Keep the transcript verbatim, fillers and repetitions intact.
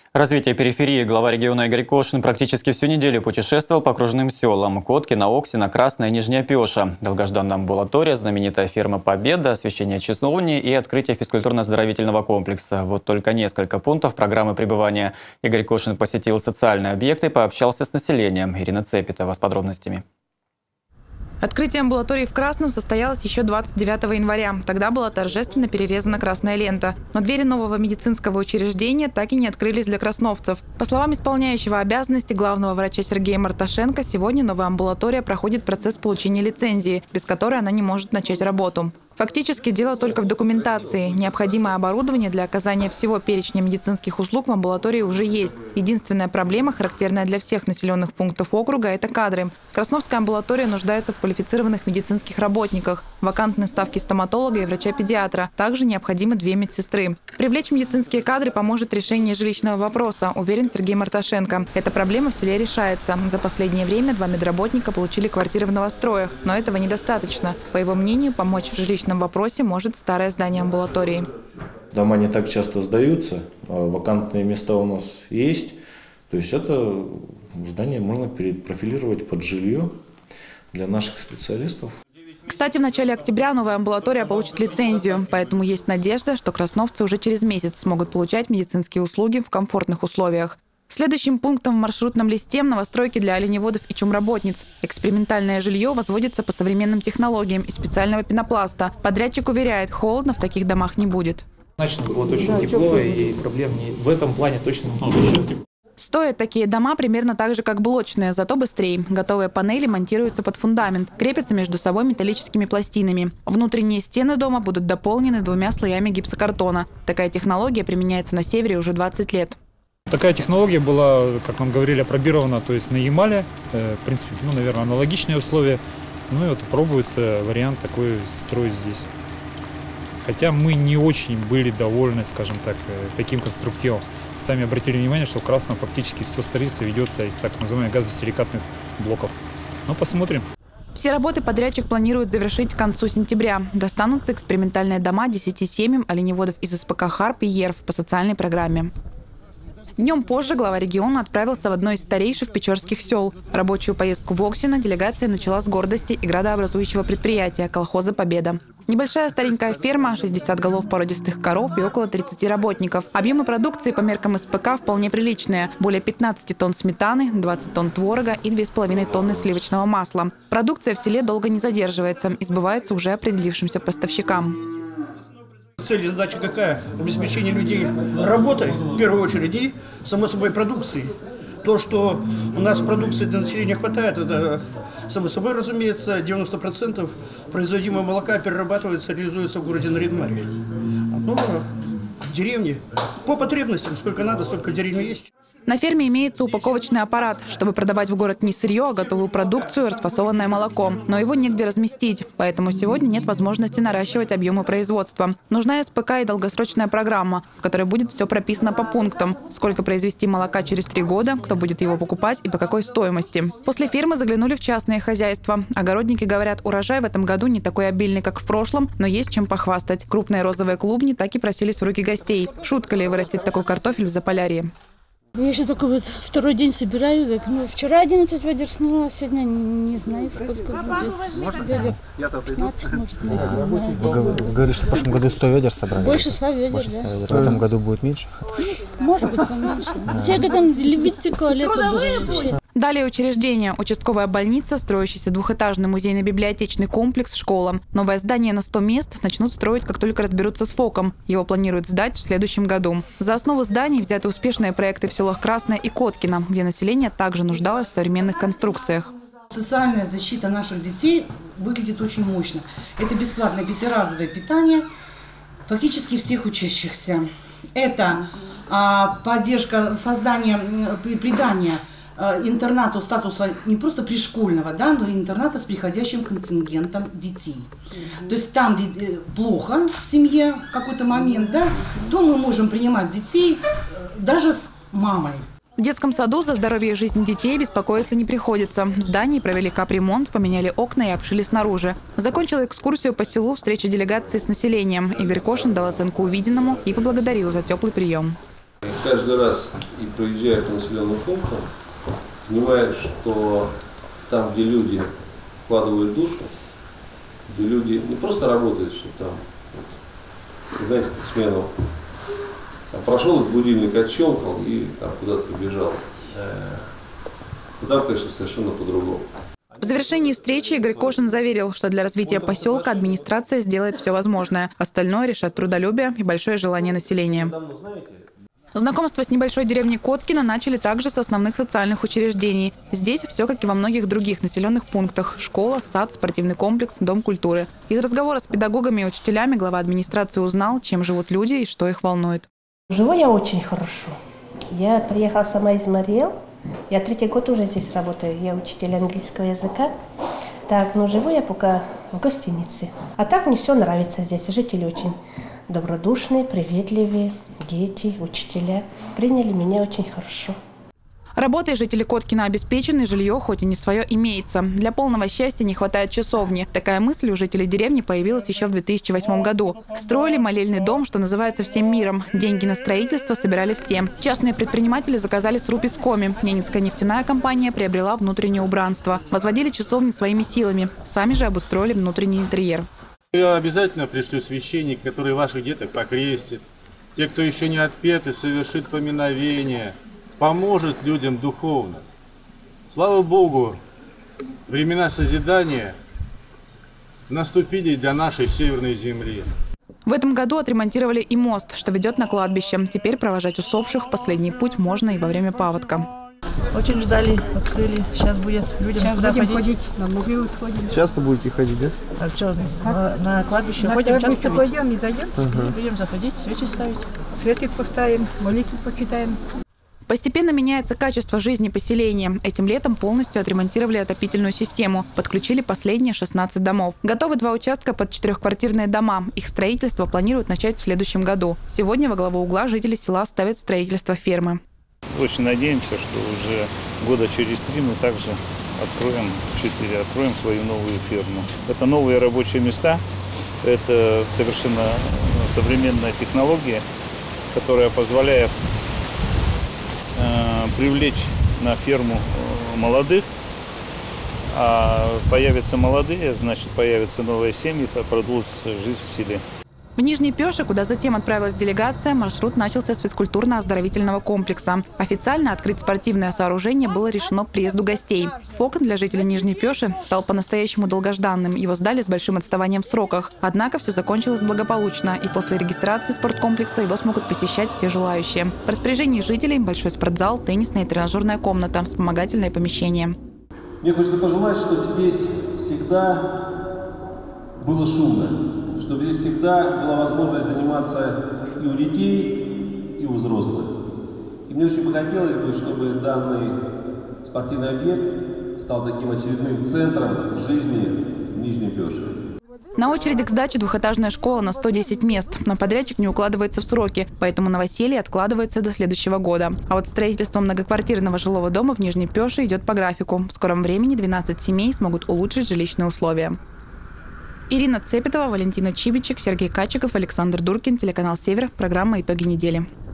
Развитие периферии глава региона Игорь Кошин практически всю неделю путешествовал по окружным селам: Коткино, Оксино, Красная, Нижняя Пеша. Долгожданная амбулатория, знаменитая ферма «Победа», освещение часовни и открытие физкультурно-оздоровительного комплекса. Вот только несколько пунктов программы пребывания. Игорь Кошин посетил социальные объекты и пообщался с населением. Ирина Цепетова с подробностями. Открытие амбулатории в Красном состоялось еще двадцать девятого января. Тогда была торжественно перерезана красная лента. Но двери нового медицинского учреждения так и не открылись для красновцев. По словам исполняющего обязанности главного врача Сергея Марташенко, сегодня новая амбулатория проходит процесс получения лицензии, без которой она не может начать работу. Фактически дело только в документации. Необходимое оборудование для оказания всего перечня медицинских услуг в амбулатории уже есть. Единственная проблема, характерная для всех населенных пунктов округа, это кадры. Красновская амбулатория нуждается в квалифицированных медицинских работниках, вакантные ставки стоматолога и врача-педиатра. Также необходимы две медсестры. Привлечь медицинские кадры поможет решение жилищного вопроса, уверен Сергей Марташенко. Эта проблема в селе решается. За последнее время два медработника получили квартиры в новостроях, но этого недостаточно. По его мнению, помочь в жилищном В вопросе может старое здание амбулатории. Дома не так часто сдаются, а вакантные места у нас есть. То есть это здание можно перепрофилировать под жилье для наших специалистов. Кстати, в начале октября новая амбулатория получит лицензию, поэтому есть надежда, что красновцы уже через месяц смогут получать медицинские услуги в комфортных условиях. Следующим пунктом в маршрутном листе – новостройки для оленеводов и чумработниц. Экспериментальное жилье возводится по современным технологиям из специального пенопласта. Подрядчик уверяет, холодно в таких домах не будет. Значит, будет очень да, тепло, и проблем не, в этом плане точно не будет. Стоят такие дома примерно так же, как блочные, зато быстрее. Готовые панели монтируются под фундамент, крепятся между собой металлическими пластинами. Внутренние стены дома будут дополнены двумя слоями гипсокартона. Такая технология применяется на севере уже двадцать лет. Такая технология была, как нам говорили, опробирована, то есть на Ямале, э, в принципе, ну, наверное, аналогичные условия. Ну и вот пробуется вариант такой строить здесь. Хотя мы не очень были довольны, скажем так, таким конструктивом. Сами обратили внимание, что в Красном фактически все строительство ведется из так называемых газосиликатных блоков. Ну, посмотрим. Все работы подрядчик планирует завершить к концу сентября. Достанутся экспериментальные дома десяти семьям оленеводов из СПК «Харп» и «Ерв» по социальной программе. Днем позже глава региона отправился в одно из старейших печорских сел. Рабочую поездку в Оксино делегация начала с гордости и градообразующего предприятия колхоза «Победа». Небольшая старенькая ферма, шестьдесят голов породистых коров и около тридцати работников. Объемы продукции по меркам СПК вполне приличные. Более пятнадцати тонн сметаны, двадцати тонн творога и две с половиной тонны сливочного масла. Продукция в селе долго не задерживается и сбывается уже определившимся поставщикам. Цель и задача какая? Обеспечение людей работой, в первую очередь, и, само собой, продукцией. То, что у нас продукции для населения хватает, это, само собой, разумеется, девяносто процентов производимого молока перерабатывается, реализуется в городе Нарьян-Маре. Но в деревне по потребностям, сколько надо, столько в деревне есть. На ферме имеется упаковочный аппарат, чтобы продавать в город не сырье, а готовую продукцию, расфасованное молоко. Но его негде разместить, поэтому сегодня нет возможности наращивать объемы производства. Нужна СПК и долгосрочная программа, в которой будет все прописано по пунктам. Сколько произвести молока через три года, кто будет его покупать и по какой стоимости. После фермы заглянули в частные хозяйства. Огородники говорят, урожай в этом году не такой обильный, как в прошлом, но есть чем похвастать. Крупные розовые клубни так и просились в руки гостей. Шутка ли вырастить такой картофель в Заполярье? Я еще только вот второй день собираю, так, ну, вчера одиннадцать ведер сняла, сегодня не, не знаю, сколько будет. Ведер пятнадцать, может, наверное. Вы говорите, что в прошлом году сто ведер собрали? Больше ста ведер, Больше да. ста ведер. В этом году будет меньше? Может быть, поменьше. Те годы любите такое лето было вообще. Далее учреждение. Участковая больница, строящийся двухэтажный музейно-библиотечный комплекс, школа. Новое здание на сто мест начнут строить, как только разберутся с ФОКом. Его планируют сдать в следующем году. За основу зданий взяты успешные проекты в селах Красное и Коткино, где население также нуждалось в современных конструкциях. Социальная защита наших детей выглядит очень мощно. Это бесплатное пятиразовое питание фактически всех учащихся. Это а, поддержка создания, придания интернату статуса не просто пришкольного, да, но и интерната с приходящим контингентом детей. То есть там, где плохо в семье в какой-то момент, да, то мы можем принимать детей даже с мамой. В детском саду за здоровье и жизнь детей беспокоиться не приходится. В здании провели капремонт, поменяли окна и обшили снаружи. Закончила экскурсию по селу встреча делегации с населением. Игорь Кошин дал оценку увиденному и поблагодарил за теплый прием. Каждый раз, и проезжая по населенным пунктам, понимаю, что там, где люди вкладывают душу, где люди не просто работают, что там, вот, знаете, как смену, там, прошел будильник, отщелкал и там куда-то побежал. Но там, конечно, совершенно по-другому. В завершении встречи Игорь Кошин заверил, что для развития поселка администрация сделает все возможное. Остальное решат трудолюбие и большое желание населения. Знакомство с небольшой деревней Коткино начали также с основных социальных учреждений. Здесь все как и во многих других населенных пунктах. Школа, сад, спортивный комплекс, дом культуры. Из разговора с педагогами и учителями глава администрации узнал, чем живут люди и что их волнует. Живу я очень хорошо. Я приехала сама из Мариэл. Я третий год уже здесь работаю. Я учитель английского языка. Так, но живу я пока в гостинице. А так мне все нравится здесь. Жители очень добродушные, приветливые, дети, учителя. Приняли меня очень хорошо. Работой жители Коткина обеспечены, жилье хоть и не свое имеется. Для полного счастья не хватает часовни. Такая мысль у жителей деревни появилась еще в две тысячи восьмом году. Строили молельный дом, что называется, всем миром. Деньги на строительство собирали все. Частные предприниматели заказали сруб из коми. Ненецкая нефтяная компания приобрела внутреннее убранство. Возводили часовни своими силами. Сами же обустроили внутренний интерьер. Я обязательно пришлю священник, который ваших деток покрестит. Те, кто еще не отпеты, совершит поминовение. Поможет людям духовно. Слава Богу, времена созидания наступили для нашей северной земли. В этом году отремонтировали и мост, что ведет на кладбище. Теперь провожать усопших в последний путь можно и во время паводка. Очень ждали, открыли. Сейчас будет людям Сейчас сюда будем ходить. ходить, на могилу сходим. Часто будете ходить, да? А что, на, на кладбище на ходим кладбище часто пойдем, не зайдем. Ага. Будем заходить, свечи ставить. Свечи поставим, молитвы почитаем. Постепенно меняется качество жизни поселения. Этим летом полностью отремонтировали отопительную систему. Подключили последние шестнадцать домов. Готовы два участка под четырехквартирные дома. Их строительство планируют начать в следующем году. Сегодня во главу угла жители села ставят строительство фермы. Очень надеемся, что уже года через три мы также откроем, четыре, откроем свою новую ферму. Это новые рабочие места, это совершенно современная технология, которая позволяет э, привлечь на ферму молодых. А появятся молодые, значит, появятся новые семьи, продолжится жизнь в селе. В Нижней Пёше, куда затем отправилась делегация, маршрут начался с физкультурно-оздоровительного комплекса. Официально открыть спортивное сооружение было решено к приезду гостей. Фокн для жителей Нижней Пёши стал по-настоящему долгожданным. Его сдали с большим отставанием в сроках. Однако все закончилось благополучно, и после регистрации спорткомплекса его смогут посещать все желающие. В распоряжении жителей большой спортзал, теннисная и тренажерная комната, вспомогательное помещение. Мне хочется пожелать, чтобы здесь всегда было шумно. Чтобы здесь всегда была возможность заниматься и у детей, и у взрослых. И мне очень бы хотелось бы, чтобы данный спортивный объект стал таким очередным центром жизни в Нижней Пёше. На очереди к сдаче двухэтажная школа на сто десять мест, но подрядчик не укладывается в сроки, поэтому новоселье откладывается до следующего года. А вот строительство многоквартирного жилого дома в Нижней Пёше идет по графику. В скором времени двенадцать семей смогут улучшить жилищные условия. Ирина Цепетова, Валентина Чибичек, Сергей Качиков, Александр Дуркин, телеканал «Север», программа «Итоги недели».